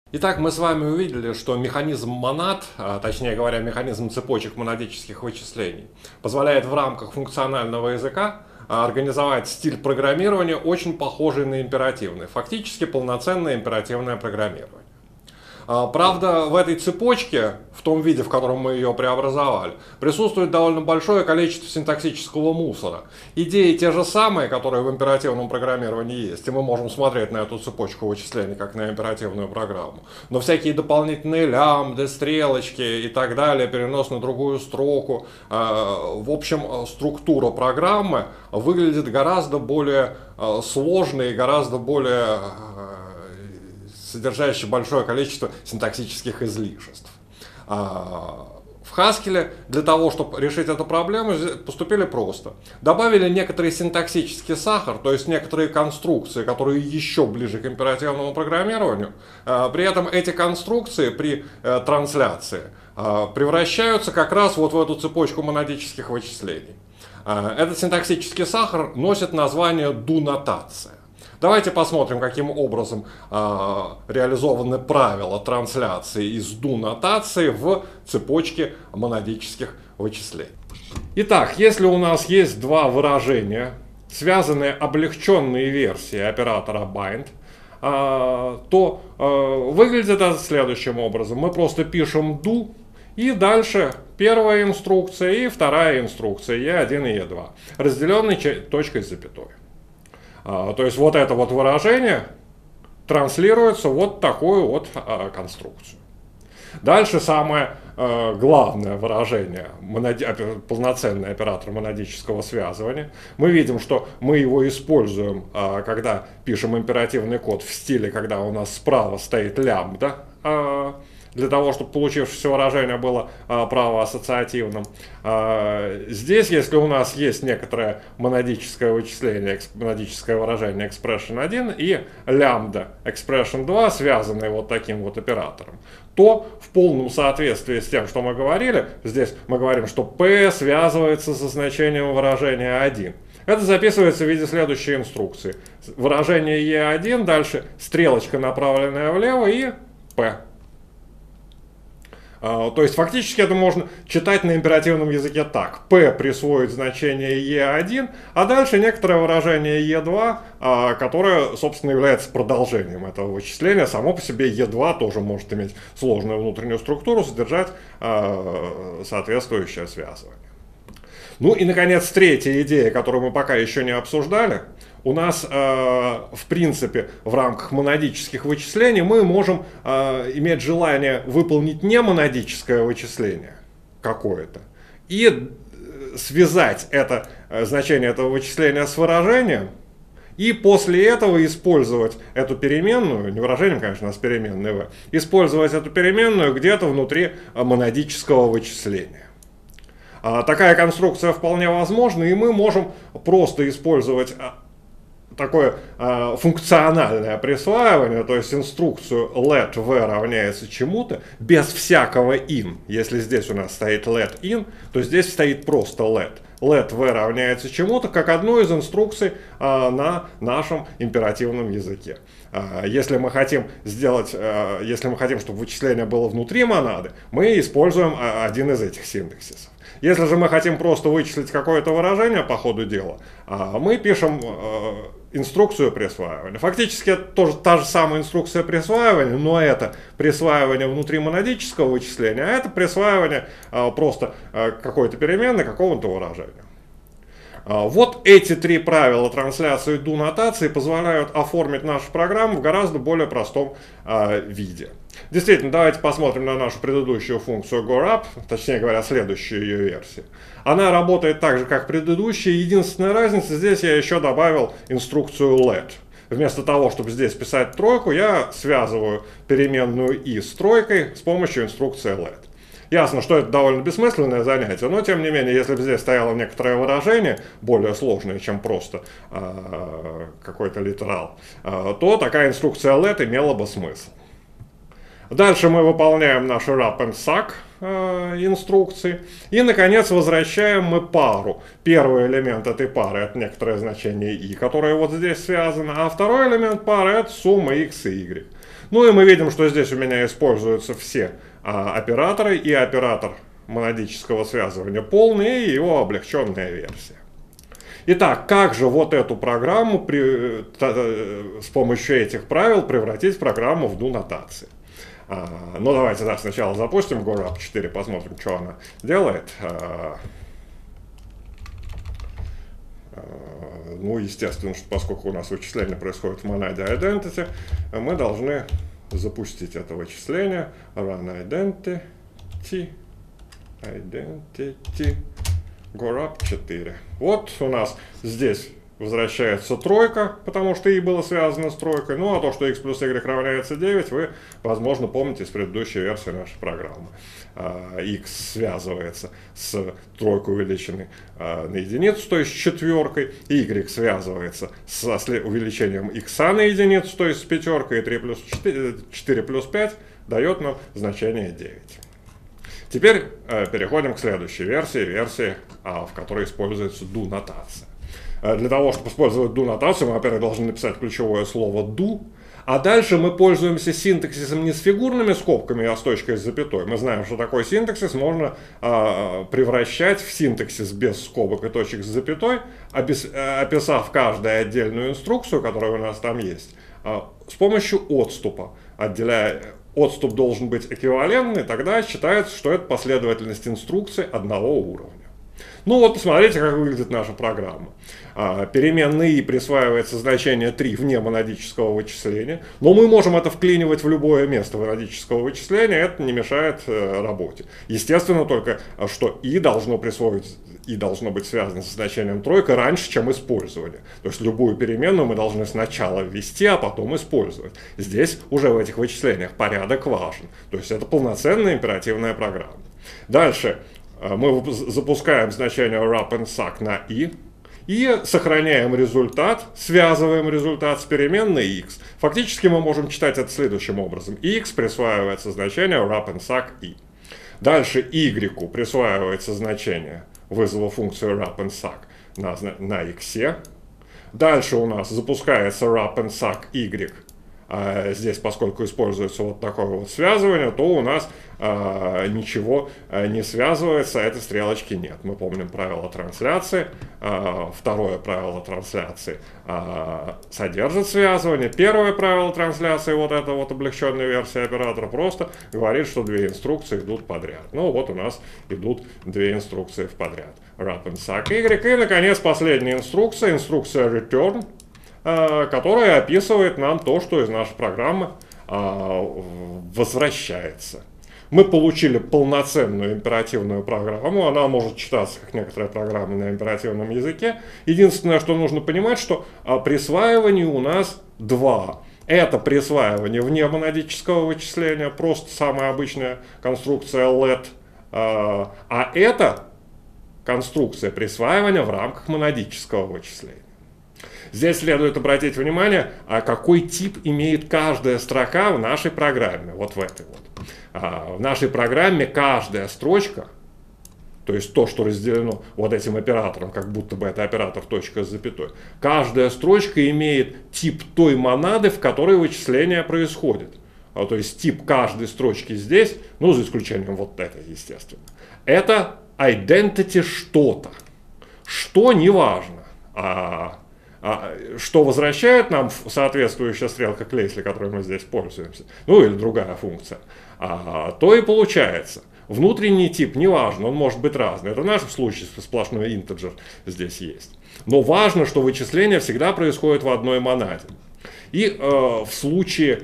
Итак, мы с вами увидели, что механизм монад, точнее говоря, механизм цепочек монадических вычислений, позволяет в рамках функционального языка организовать стиль программирования, очень похожий на императивный, фактически полноценное императивное программирование. Правда, в этой цепочке, в том виде, в котором мы ее преобразовали, присутствует довольно большое количество синтаксического мусора. Идеи те же самые, которые в императивном программировании есть, и мы можем смотреть на эту цепочку вычислений как на императивную программу. Но всякие дополнительные лямбды, стрелочки и так далее, перенос на другую строку, в общем, структура программы выглядит гораздо более сложной и гораздо более содержащий большое количество синтаксических излишеств. В Haskell для того, чтобы решить эту проблему, поступили просто. Добавили некоторый синтаксический сахар, то есть некоторые конструкции, которые еще ближе к императивному программированию. При этом эти конструкции при трансляции превращаются как раз вот в эту цепочку монадических вычислений. Этот синтаксический сахар носит название do-нотация. Давайте посмотрим, каким образом реализованы правила трансляции из do-нотации в цепочке монадических вычислений. Итак, если у нас есть два выражения, связанные облегченной версией оператора bind, то выглядит это следующим образом. Мы просто пишем do, и дальше первая инструкция и вторая инструкция E1 и E2, разделенные точкой с запятой. То есть вот это вот выражение транслируется вот такую вот конструкцию. Дальше самое главное выражение, полноценный оператор монадического связывания. Мы видим, что мы его используем, когда пишем императивный код в стиле, когда у нас справа стоит лямбда, для того, чтобы получившееся выражение было правоассоциативным. Здесь, если у нас есть некоторое монадическое вычисление, монадическое выражение expression 1 и лямбда expression 2, связанные вот таким вот оператором, то в полном соответствии с тем, что мы говорили, здесь мы говорим, что p связывается со значением выражения 1. Это записывается в виде следующей инструкции. Выражение E1, дальше стрелочка, направленная влево, и p. То есть фактически это можно читать на императивном языке так. P присвоит значение E1, а дальше некоторое выражение E2, которое, собственно, является продолжением этого вычисления. Само по себе E2 тоже может иметь сложную внутреннюю структуру, содержать соответствующее связывание. Ну и, наконец, третья идея, которую мы пока еще не обсуждали. У нас, в принципе, в рамках монадических вычислений мы можем иметь желание выполнить не монадическое вычисление какое-то и связать это значение этого вычисления с выражением, и после этого использовать эту переменную, не выражением, конечно, а с переменной v, использовать эту переменную где-то внутри монадического вычисления. Такая конструкция вполне возможна, и мы можем просто использовать такое функциональное присваивание, то есть инструкцию let v равняется чему-то, без всякого in. Если здесь у нас стоит let in, то здесь стоит просто let. Let v равняется чему-то, как одну из инструкций на нашем императивном языке. Если мы хотим сделать, если мы хотим, чтобы вычисление было внутри монады, мы используем один из этих синтаксисов. Если же мы хотим просто вычислить какое-то выражение по ходу дела, мы пишем инструкцию присваивания. Фактически это тоже та же самая инструкция присваивания, но это присваивание внутри монадического вычисления, а это присваивание просто какой-то переменной какому-то выражению. Вот эти три правила трансляции do-нотации позволяют оформить нашу программу в гораздо более простом виде. Действительно, давайте посмотрим на нашу предыдущую функцию GoRup, точнее говоря, следующую ее версию. Она работает так же, как предыдущая. Единственная разница, здесь я еще добавил инструкцию let. Вместо того, чтобы здесь писать тройку, я связываю переменную i с тройкой с помощью инструкции let. Ясно, что это довольно бессмысленное занятие, но тем не менее, если бы здесь стояло некоторое выражение, более сложное, чем просто какой-то литерал, то такая инструкция let имела бы смысл. Дальше мы выполняем наши wrap and suck инструкции. И, наконец, возвращаем мы пару. Первый элемент этой пары — это некоторое значение i, которое вот здесь связано, а второй элемент пары — это сумма x и y. Ну и мы видим, что здесь у меня используются все операторы и оператор монадического связывания полный и его облегченная версия. Итак, как же вот эту программу с помощью этих правил превратить в программу в do-нотации? Ну давайте сначала запустим GoRap 4, посмотрим, что она делает. Ну, естественно, что поскольку у нас вычисление происходит в монаде identity, мы должны запустить это вычисление. Run identity GoRap 4. Вот у нас здесь возвращается тройка, потому что и было связано с тройкой. Ну а то, что x плюс y равняется 9, вы, возможно, помните из предыдущей версии нашей программы. X связывается с тройкой, увеличенной на единицу, то есть с четверкой. Y связывается с увеличением x на единицу, то есть с пятеркой. И 4 плюс 5 дает нам значение 9. Теперь переходим к следующей версии, в которой используется do-нотация. Для того, чтобы использовать do-нотацию, мы, во-первых, должны написать ключевое слово do, а дальше мы пользуемся синтаксисом не с фигурными скобками, а с точкой с запятой. Мы знаем, что такой синтаксис можно превращать в синтаксис без скобок и точек с запятой, описав каждую отдельную инструкцию, которая у нас там есть, с помощью отступа, отступ должен быть эквивалентный, тогда считается, что это последовательность инструкций одного уровня. Ну вот, посмотрите, как выглядит наша программа. Переменной i присваивается значение 3 вне монадического вычисления, но мы можем это вклинивать в любое место монадического вычисления, это не мешает работе. Естественно, только что i должно быть связано со значением тройка раньше, чем использование. То есть любую переменную мы должны сначала ввести, а потом использовать. Здесь уже в этих вычислениях порядок важен. То есть это полноценная императивная программа. Дальше мы запускаем значение wrap and suck на i и сохраняем результат, связываем результат с переменной x. Фактически мы можем читать это следующим образом. x присваивается значение wrap and suck i. Дальше y присваивается значение вызова функции wrap and suck на x. Дальше у нас запускается wrap and suck y. Здесь, поскольку используется вот такое вот связывание, то у нас ничего не связывается, этой стрелочки нет. Мы помним правило трансляции. Второе правило трансляции содержит связывание. Первое правило трансляции, вот эта вот облегченная версия оператора, просто говорит, что две инструкции идут подряд. Ну вот у нас идут две инструкции в подряд. Wrap and suck y. И, наконец, последняя инструкция return, которая описывает нам то, что из нашей программы возвращается. Мы получили полноценную императивную программу, она может читаться как некоторая программа на императивном языке. Единственное, что нужно понимать, что присваиваний у нас два. Это присваивание вне монадического вычисления, просто самая обычная конструкция let, а это конструкция присваивания в рамках монадического вычисления. Здесь следует обратить внимание, какой тип имеет каждая строка в нашей программе. Вот в этой вот. В нашей программе каждая строчка, то есть то, что разделено вот этим оператором, как будто бы это оператор точка с запятой, каждая строчка имеет тип той монады, в которой вычисление происходит. То есть тип каждой строчки здесь, ну за исключением вот этой, естественно, это identity что-то. Что неважно. Что возвращает нам соответствующая стрелка Клейсли, которой мы здесь пользуемся, ну или другая функция, то и получается. Внутренний тип, неважно, он может быть разный. Это в нашем случае сплошной интеджер здесь есть. Но важно, что вычисление всегда происходит в одной монаде. И в случае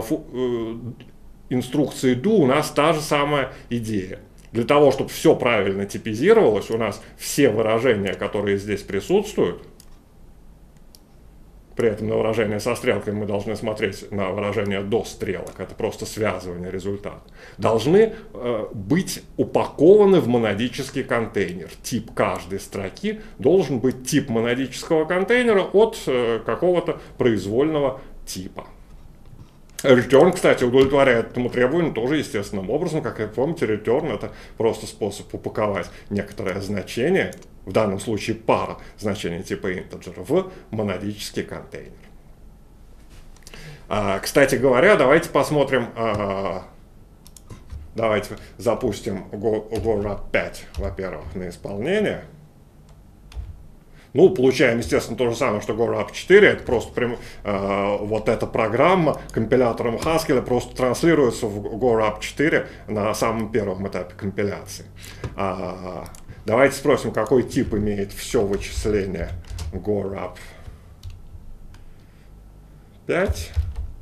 инструкции do у нас та же самая идея. Для того, чтобы все правильно типизировалось, у нас все выражения, которые здесь присутствуют, при этом на выражение со стрелкой мы должны смотреть на выражение до стрелок, это просто связывание результата, должны быть упакованы в монадический контейнер. Тип каждой строки должен быть тип монадического контейнера от какого-то произвольного типа. Return, кстати, удовлетворяет этому требованию тоже естественным образом. Как вы помните, return — это просто способ упаковать некоторое значение, в данном случае пара значений типа integer, в монадический контейнер. Кстати говоря, давайте посмотрим, давайте запустим GoRap 5, во-первых, на исполнение. Ну, получаем, естественно, то же самое, что GoRap 4, это просто прям, вот эта программа компилятором Haskell просто транслируется в GoRap 4 на самом первом этапе компиляции. Давайте спросим, какой тип имеет все вычисление GoRap 5.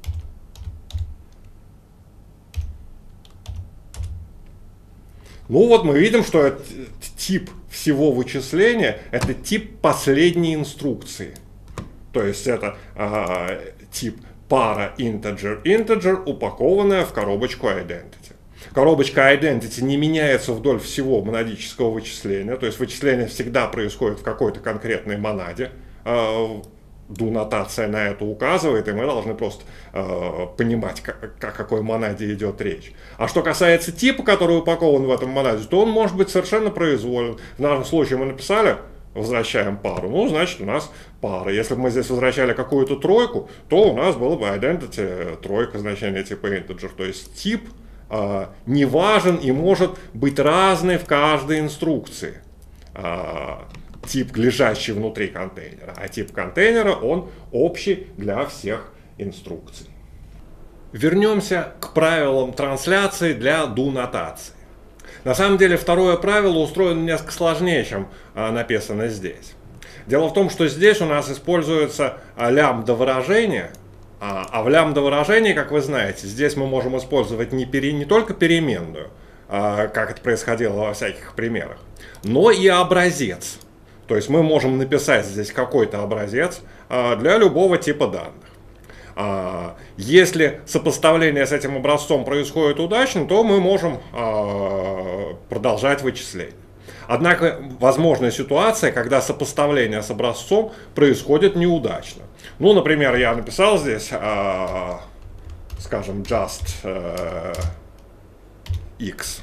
Ну вот мы видим, что этот тип всего вычисления – это тип последней инструкции. То есть это тип пара integer-integer, упакованная в коробочку identity. Коробочка identity не меняется вдоль всего монадического вычисления, то есть вычисление всегда происходит в какой-то конкретной монаде. Do-нотация на это указывает, и мы должны просто понимать, о какой монаде идет речь. А что касается типа, который упакован в этом монаде, то он может быть совершенно произволен. В нашем случае мы написали, возвращаем пару, ну, значит, у нас пара. Если бы мы здесь возвращали какую-то тройку, то у нас было бы identity тройка, значение типа integer. То есть тип не важен и может быть разный в каждой инструкции. Тип, лежащий внутри контейнера, а тип контейнера, он общий для всех инструкций. Вернемся к правилам трансляции для do-нотации. На самом деле второе правило устроено несколько сложнее, чем написано здесь. Дело в том, что здесь у нас используется лямбда выражение, а в лямбда выражении, как вы знаете, здесь мы можем использовать не только переменную, как это происходило во всяких примерах, но и образец. То есть мы можем написать здесь какой-то образец для любого типа данных. Если сопоставление с этим образцом происходит удачно, то мы можем продолжать вычисление. Однако возможна ситуация, когда сопоставление с образцом происходит неудачно. Ну, например, я написал здесь, скажем, just x.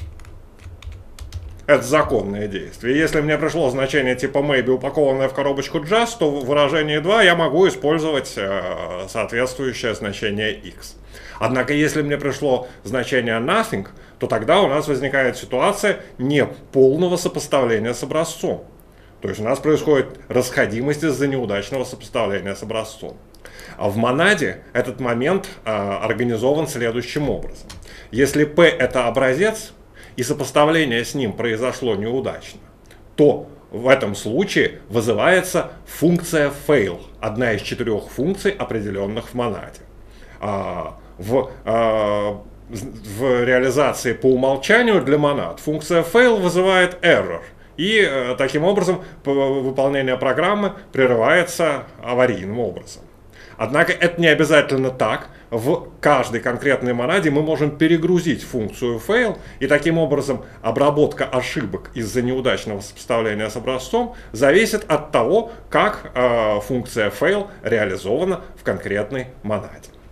Это законное действие. Если мне пришло значение типа maybe, упакованное в коробочку just, то в выражении 2 я могу использовать соответствующее значение x. Однако, если мне пришло значение nothing, то тогда у нас возникает ситуация неполного сопоставления с образцом. То есть у нас происходит расходимость из-за неудачного сопоставления с образцом. А в монаде этот момент организован следующим образом. Если p это образец, и сопоставление с ним произошло неудачно, то в этом случае вызывается функция fail, одна из 4 функций, определенных в монаде. В реализации по умолчанию для монад функция fail вызывает error, и таким образом выполнение программы прерывается аварийным образом. Однако это не обязательно так. В каждой конкретной монаде мы можем перегрузить функцию fail, и таким образом обработка ошибок из-за неудачного сопоставления с образцом зависит от того, как функция fail реализована в конкретной монаде.